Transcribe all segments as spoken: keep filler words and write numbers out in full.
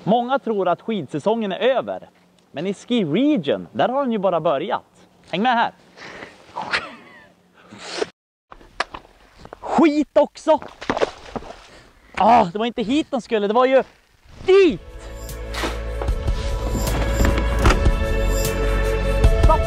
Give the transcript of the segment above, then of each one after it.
Många tror att skidsäsongen är över. Men i Ski Region, där har den ju bara börjat. Häng med här. Skit också! Ah, det var inte hit de skulle, det var ju dit! Stopp!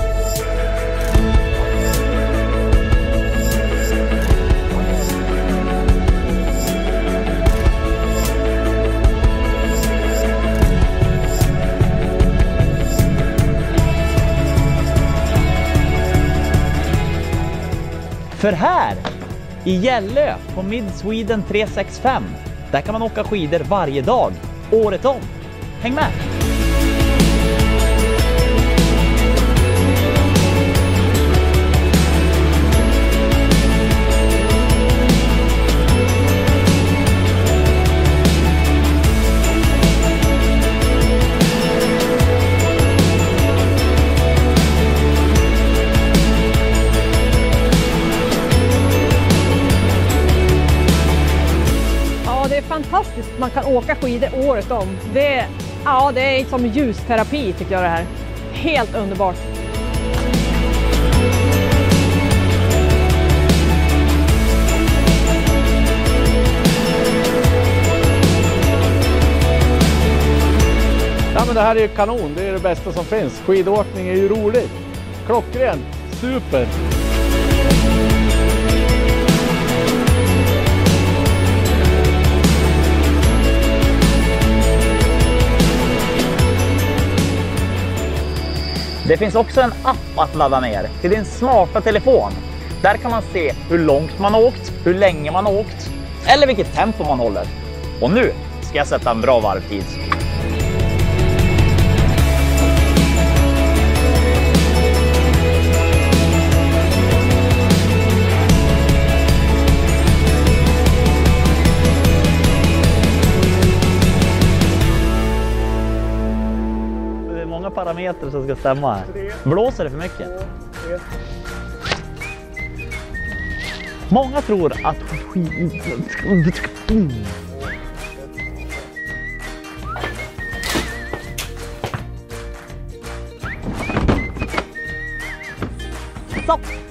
För här i Gällö på Mid Sweden tre sex fem, där kan man åka skidor varje dag, året om. Häng med! Fantastiskt, man kan åka skidor året om. Det, ja, det är som ljusterapi tycker jag det här. Helt underbart. Ja, men det här är ju kanon, det är det bästa som finns. Skidåkning är ju roligt. Klockrent, super! Det finns också en app att ladda ner till din smarta telefon. Där kan man se hur långt man har åkt, hur länge man har åkt eller vilket tempo man håller. Och nu ska jag sätta en bra varvtid. Parametrar som ska stämma här. Blåser det för mycket? Många tror att stopp!